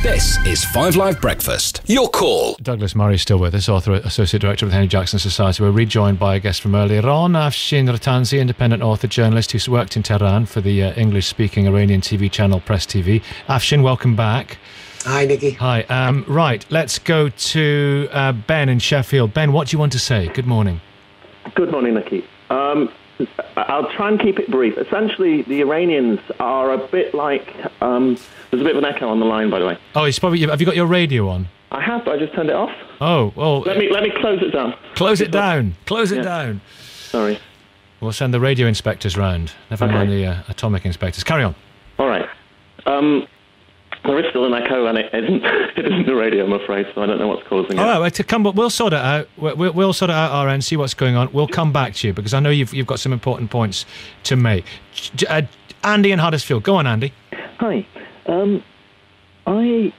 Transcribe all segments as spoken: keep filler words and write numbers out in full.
This is Five Live Breakfast. Your call. Douglas Murray is still with us, author, associate director of the Henry Jackson Society. We're rejoined by a guest from earlier on, Afshin Rattansi, independent author, journalist who's worked in Tehran for the uh, English-speaking Iranian T V channel Press T V. Afshin, welcome back. Hi, Nikki. Hi. Um, right, let's go to uh, Ben in Sheffield. Ben, what do you want to say? Good morning. Good morning, Nikki. Um, I'll try and keep it brief. Essentially, the Iranians are a bit like... Um, there's a bit of an echo on the line, by the way. Oh, it's probably... Have you got your radio on? I have, but I just turned it off. Oh, well... Let me let me close it down. Close it down. Close it Yeah. down. Sorry. We'll send the radio inspectors round. Never Okay. mind the uh, atomic inspectors. Carry on. All right. Um, there is still an echo, and it isn't, it isn't the radio, I'm afraid, so I don't know what's causing it. All right, well, to come, we'll sort it out. We'll, we'll sort it out our end, see what's going on. We'll come back to you, because I know you've, you've got some important points to make. J- uh, Andy in Huddersfield. Go on, Andy. Hi. Um, I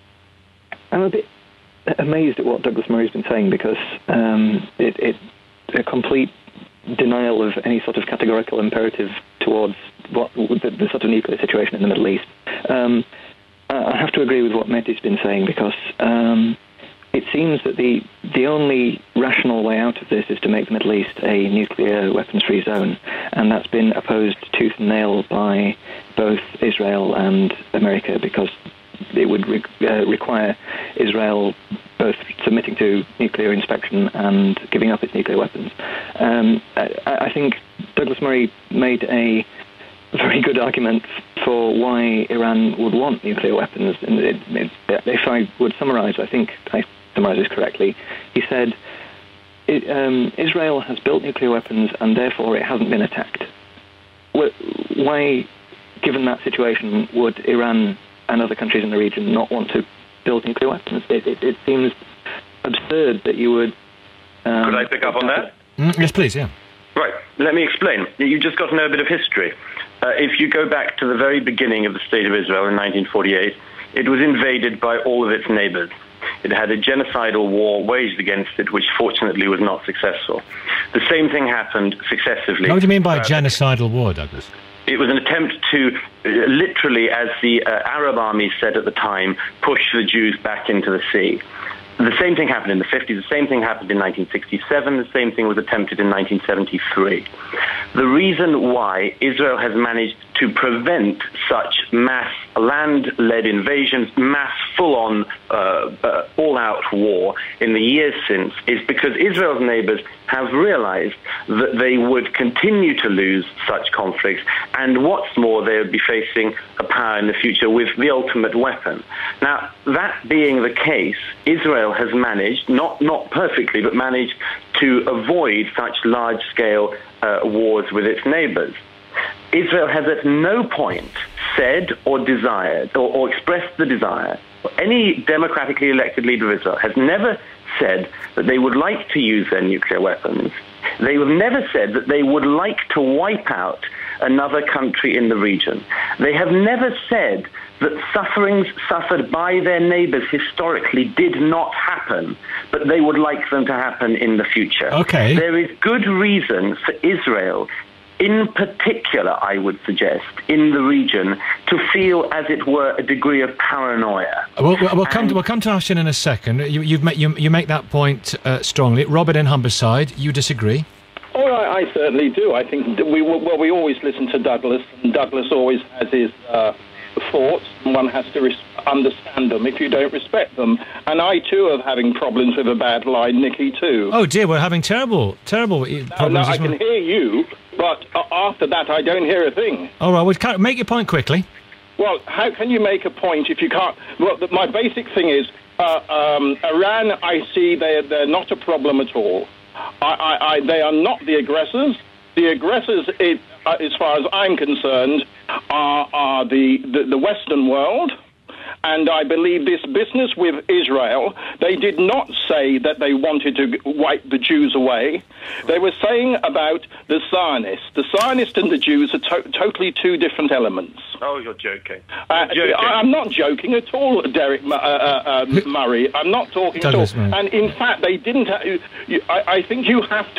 am a bit amazed at what Douglas Murray's been saying, because um, it, it a complete denial of any sort of categorical imperative towards what the, the sort of nuclear situation in the Middle East. Um, I have to agree with what Mehdi's been saying, because um, it seems that the the only rational way out of this is to make the Middle East a nuclear weapons-free zone, and that's been opposed tooth and nail by both Israel and America, because it would re- uh, require Israel both submitting to nuclear inspection and giving up its nuclear weapons. Um, I, I think Douglas Murray made a very good argument for why Iran would want nuclear weapons. And it, it, if I would summarise, I think I summarise this correctly. He said, it, um, Israel has built nuclear weapons and therefore it hasn't been attacked. Why, given that situation, would Iran and other countries in the region not want to build nuclear weapons? It, it, it seems absurd that you would... Um, Could I pick up on that? Mm, yes, please, yeah. Right, let me explain. You've just got to know a bit of history. Uh, if you go back to the very beginning of the State of Israel in nineteen forty-eight, it was invaded by all of its neighbors. It had a genocidal war waged against it, which fortunately was not successful. The same thing happened successively. What do you mean by uh, genocidal war, Douglas? It was an attempt to, uh, literally, as the uh, Arab armies said at the time, push the Jews back into the sea. The same thing happened in the fifties, the same thing happened in nineteen sixty-seven, the same thing was attempted in nineteen seventy-three. The reason why Israel has managed to prevent such mass land-led invasions, mass full-on, uh, uh, all-out war in the years since is because Israel's neighbors have realized that they would continue to lose such conflicts, and what's more, they would be facing a power in the future with the ultimate weapon. Now, that being the case, Israel has managed, not, not perfectly, but managed to avoid such large-scale uh, wars with its neighbors. Israel has at no point said or desired or, or expressed the desire, any democratically elected leader of Israel has never said that they would like to use their nuclear weapons. They have never said that they would like to wipe out another country in the region. They have never said that sufferings suffered by their neighbors historically did not happen, but they would like them to happen in the future. Okay. There is good reason for Israel, in particular, I would suggest, in the region, to feel, as it were, a degree of paranoia. We'll, we'll, come, to, we'll come to Ashton in a second. You, you've met, you, you make that point uh, strongly. Robert in Humberside, you disagree? Oh, I, I certainly do. I think that we well, we always listen to Douglas, and Douglas always has his uh, thoughts, and one has to res- understand them if you don't respect them. And I, too, am having problems with a bad line, Nikki, too. Oh, dear, we're having terrible, terrible no, problems. No, I as well. can hear you, but uh, after that, I don't hear a thing. All right, well, make your point quickly. Well, how can you make a point if you can't... Well, the, my basic thing is, uh, um, Iran, I see they're, they're not a problem at all. I, I, I, they are not the aggressors. The aggressors, it, uh, as far as I'm concerned, are, are the, the, the Western world. And I believe this business with Israel, they did not say that they wanted to wipe the Jews away. They were saying about the Zionists. The Zionists and the Jews are to- totally two different elements. Oh, you're joking. Uh, You're joking. I, I'm not joking at all, Derek uh, uh, uh, Murray. I'm not talking Douglas, at all. Murray. And in fact, they didn't... Ha- you, I, I think you have to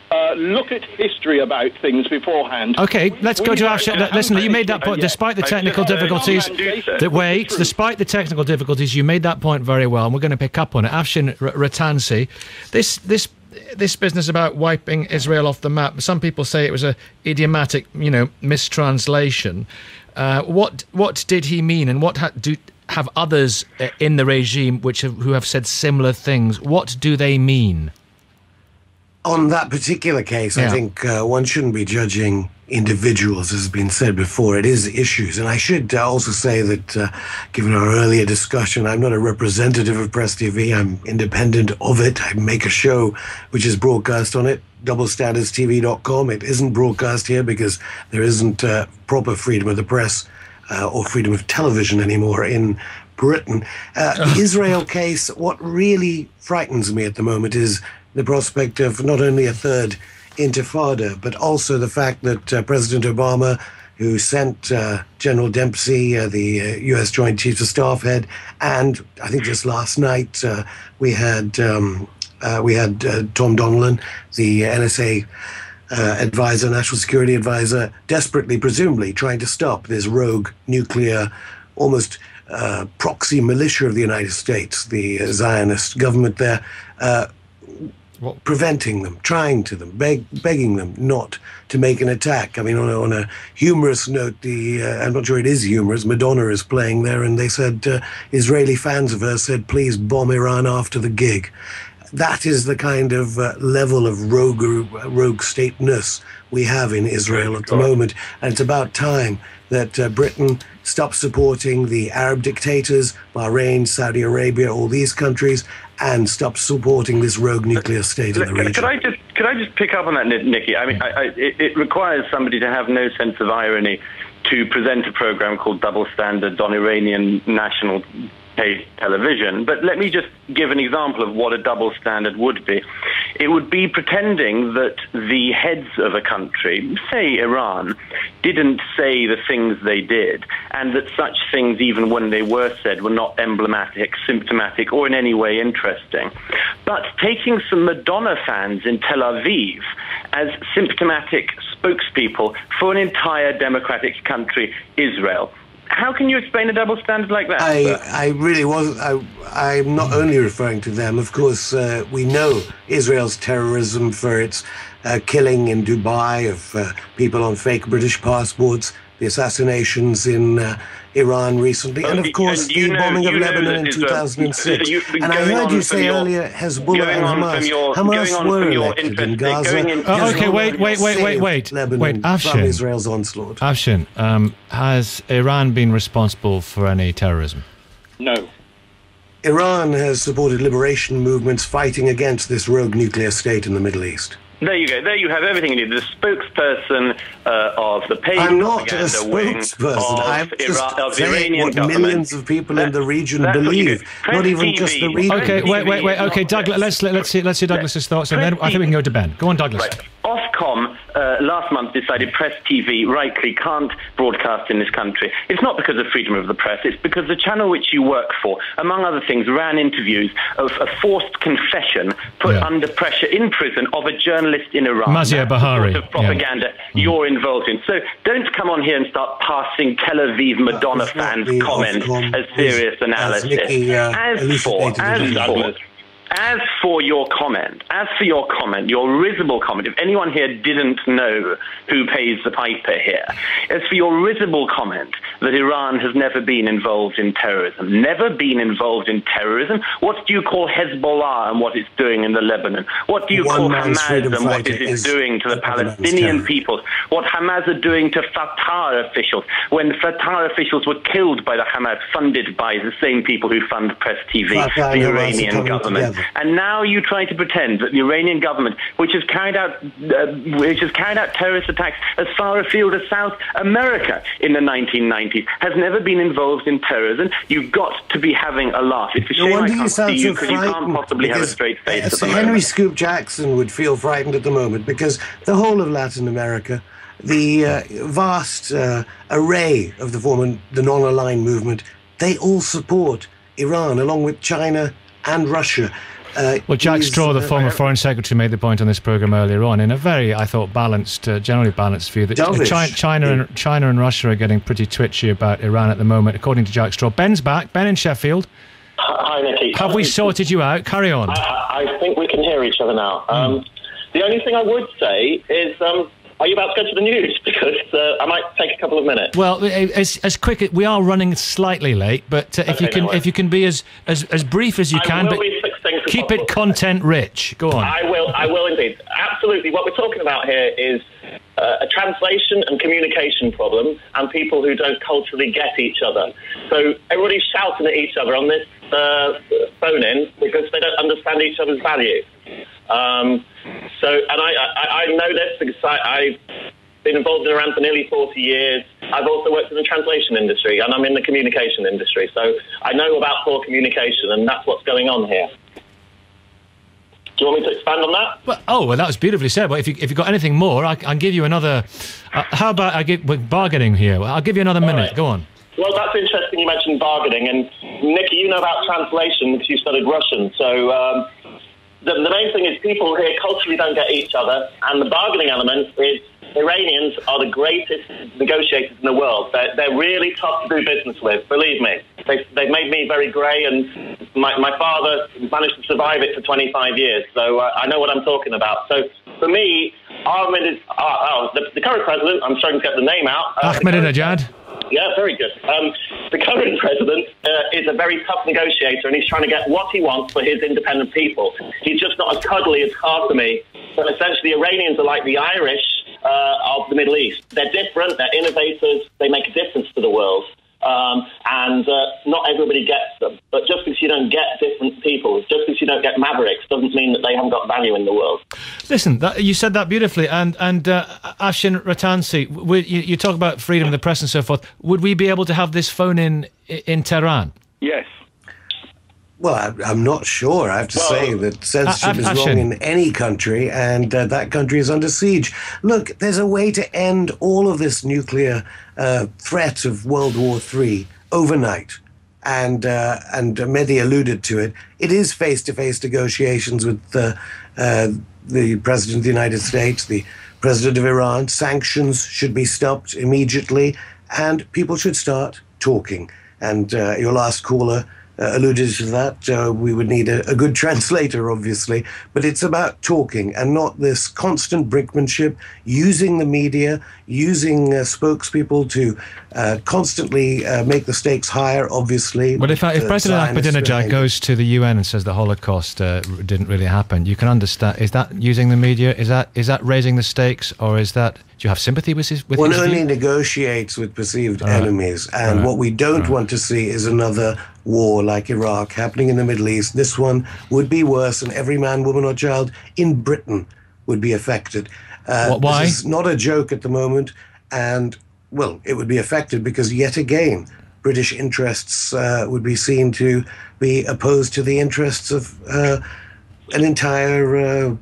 uh, look at history about things beforehand. Okay, let's go We to don't Afshin. have Listen, you made that anything point. yet. Despite the I technical just- uh, difficulties, Mandusa. that wait, True. despite the technical difficulties, you made that point very well, and we're going to pick up on it. Afshin R- Rattansi, this this this business about wiping Israel off the map. Some people say it was a idiomatic, you know, mistranslation. Uh, what what did he mean, and what ha- do have others uh, in the regime which have, who have said similar things? What do they mean? On that particular case, Yeah. I think uh, one shouldn't be judging individuals, as has been said before. It is issues. And I should uh, also say that, uh, given our earlier discussion, I'm not a representative of Press T V. I'm independent of it. I make a show which is broadcast on it, double standards T V dot com. It isn't broadcast here because there isn't uh, proper freedom of the press uh, or freedom of television anymore in Britain. Uh, the Israel case, what really frightens me at the moment is the prospect of not only a third intifada, but also the fact that uh, President Obama, who sent uh, General Dempsey, uh, the uh, U S Joint Chiefs of Staff head, and I think just last night uh, we had um, uh, we had uh, Tom Donilon, the N S A uh, advisor, national security advisor, desperately, presumably, trying to stop this rogue nuclear, almost uh, proxy militia of the United States, the uh, Zionist government there. Uh, Well- preventing them, trying to them, beg, begging them not to make an attack. I mean, on a, on a humorous note, the uh, I'm not sure it is humorous, Madonna is playing there, and they said, uh, Israeli fans of her said, please bomb Iran after the gig. That is the kind of uh, level of rogue, rogue stateness we have in Israel at the moment, and it's about time that uh, Britain stops supporting the Arab dictators, Bahrain, Saudi Arabia, all these countries, and stop supporting this rogue nuclear state in the Could, region. could I just could I just pick up on that, Ni- Nikki? I mean, I, I, it, it requires somebody to have no sense of irony to present a program called Double Standards on Iranian national pay television. But let me just give an example of what a double standard would be. It would be pretending that the heads of a country, say Iran, didn't say the things they did, and that such things, even when they were said, were not emblematic, symptomatic, or in any way interesting. But taking some Madonna fans in Tel Aviv as symptomatic spokespeople for an entire democratic country, Israel. How can you explain a double standard like that? I, sir? I really wasn't. I, I'm not only referring to them. Of course, uh, we know Israel's terrorism for its uh, killing in Dubai of uh, people on fake British passports, the assassinations in uh, Iran recently, Oh, and of course and the you know- bombing of you know Lebanon in that is, uh, two thousand six. you- And I going heard on you from say your- earlier Hezbollah going and on Hamas. from your- going Hamas on were from your elected in interest- Gaza. going in- Oh, okay, Hezbollah wait, wait, wait, wait, saved wait. Lebanon Wait, from Afshin. Israel's onslaught. Afshin, um, has Iran been responsible for any terrorism? No. Iran has supported liberation movements fighting against this rogue nuclear state in the Middle East. There you go. There you have everything you need. The spokesperson uh, of the paid I'm not a propaganda wing spokesperson. of, I'm just Ira- of the saying Iranian what government. millions of people in the region That's what you believe. do. Not Press even just T the V. region. Okay, wait, wait, wait. Okay, Douglas, let's let's see let's see Douglas's thoughts, and then I think we can go to Ben. Go on, Douglas. Right. Ofcom uh, last month decided Press T V rightly can't broadcast in this country. It's not because of freedom of the press. It's because the channel which you work for, among other things, ran interviews of a forced confession put Yeah. under pressure in prison of a journalist in Iran. Mazia That's the Bahari. sort of propaganda Yeah. you're involved in. So don't come on here and start passing Tel Aviv Madonna it's not fans' the comments Ofcom, as serious as analysis. Nikki, uh, as for, elucidated as in the for, video. as for your comment, as for your comment, your risible comment, if anyone here didn't know who pays the piper here, as for your risible comment that Iran has never been involved in terrorism, never been involved in terrorism, what do you call Hezbollah and what it's doing in the Lebanon? What do you One call man's Hamas freedom and what fighter it is is doing to the Lebanon's Palestinian terror. people? What Hamas are doing to Fatah officials when Fatah officials were killed by the Hamas, funded by the same people who fund Press T V, Fatah and the Hamas are Iranian coming government. together. And now you try to pretend that the Iranian government, which has carried out, uh, which has carried out terrorist attacks as far afield as South America in the nineteen nineties, has never been involved in terrorism. You've got to be having a laugh. It's a No shame I wonder you can't sound see so you because you can't frightened. possibly have a because, straight face uh, at the Sir moment. Henry Scoop Jackson would feel frightened at the moment because the whole of Latin America, the uh, vast uh, array of the former the non-aligned movement, they all support Iran along with China and Russia. Uh, well, Jack Straw, the former Foreign Secretary, made the point on this programme earlier on in a very, I thought, balanced, uh, generally balanced view that Dovish. China, China, and, China and Russia are getting pretty twitchy about Iran at the moment, according to Jack Straw. Ben's back. Ben in Sheffield. Hi, Nicky. Have we sorted you out? Carry on. I, I think we can hear each other now. Mm. Um, the only thing I would say is, um, are you about to go to the news? Because uh, I might take a couple of minutes. Well, as, as quick, we are running slightly late, but uh, if okay, you can, no if you can be as as, as brief as you I can, will but be succinct as keep possible. it content rich. Go on. I will. I will indeed. Absolutely. What we're talking about here is uh, a translation and communication problem, and people who don't culturally get each other. So everybody's shouting at each other on this uh, phone-in because they don't understand each other's value. Um, so, and I, I, I know this because I, I've been involved in Iran for nearly forty years. I've also worked in the translation industry, and I'm in the communication industry. So I know about poor communication, and that's what's going on here. Do you want me to expand on that? Well, oh, well, that was beautifully said. But if you if you've got anything more, I, I'll give you another. Uh, how about I give with bargaining here? I'll give you another minute. Right. Go on. Well, that's interesting. You mentioned bargaining, and Nicky, you know about translation because you studied Russian. So um, the, the main thing is people here culturally don't get each other, and the bargaining element is Iranians are the greatest negotiators in the world. They're, they're really tough to do business with. Believe me, they, they've made me very grey, and my, my father managed to survive it for twenty-five years. So uh, I know what I'm talking about. So for me, Ahmed is uh, oh, the, the current president. I'm starting to get the name out. Uh, Ahmadinejad. Yeah, very good. Um, the current president uh, is a very tough negotiator, and he's trying to get what he wants for his independent people. He's just not as cuddly as Qasemi, but essentially Iranians are like the Irish uh, of the Middle East. They're different, they're innovators, they make a difference to the world. Um, and uh, not everybody gets them. But just because you don't get different people, just because you don't get mavericks, doesn't mean that they haven't got value in the world. Listen, that, you said that beautifully. And and uh, Afshin Rattansi, we, you, you talk about freedom of the press and so forth. Would we be able to have this phone in in Tehran? Yes. Well, I, I'm not sure. I have to Well, say that censorship I- is I- wrong in any country, and uh, that country is under siege. Look, there's a way to end all of this nuclear uh, threat of World War Three overnight. And uh, and Mehdi alluded to it. It is face-to-face negotiations with uh, uh, the President of the United States, the President of Iran. Sanctions should be stopped immediately, and people should start talking. And uh, your last caller Uh, alluded to that. Uh, we would need a, a good translator, obviously, but it's about talking and not this constant brinkmanship, using the media, using uh, spokespeople to uh, constantly uh, make the stakes higher, obviously. But if, if uh, President Zionists Ahmadinejad behind goes to the U N and says the Holocaust uh, didn't really happen, you can understand. Is that using the media? Is that is that raising the stakes, or is that? Do you have sympathy with his? With One his only view? negotiates with perceived All right. enemies, and All right. what we don't All right. want to see is another war like Iraq happening in the Middle East. This one would be worse, and every man, woman, or child in Britain would be affected. Uh, What- why? This is not a joke at the moment, and well, it would be affected because yet again, British interests uh, would be seen to be opposed to the interests of uh, an entire. Uh,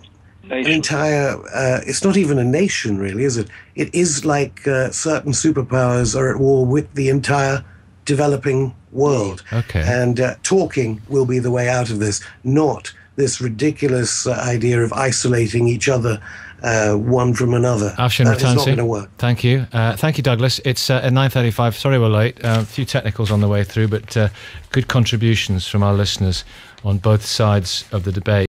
An entire, uh, it's not even a nation, really, is it? It is like uh, certain superpowers are at war with the entire developing world. Okay. And uh, talking will be the way out of this, not this ridiculous uh, idea of isolating each other, uh, one from another. Afshin That is not Rattansi, going to work. thank you. Uh, thank you, Douglas. It's uh, at nine thirty-five. Sorry we're late. Uh, a few technicals on the way through, but uh, good contributions from our listeners on both sides of the debate.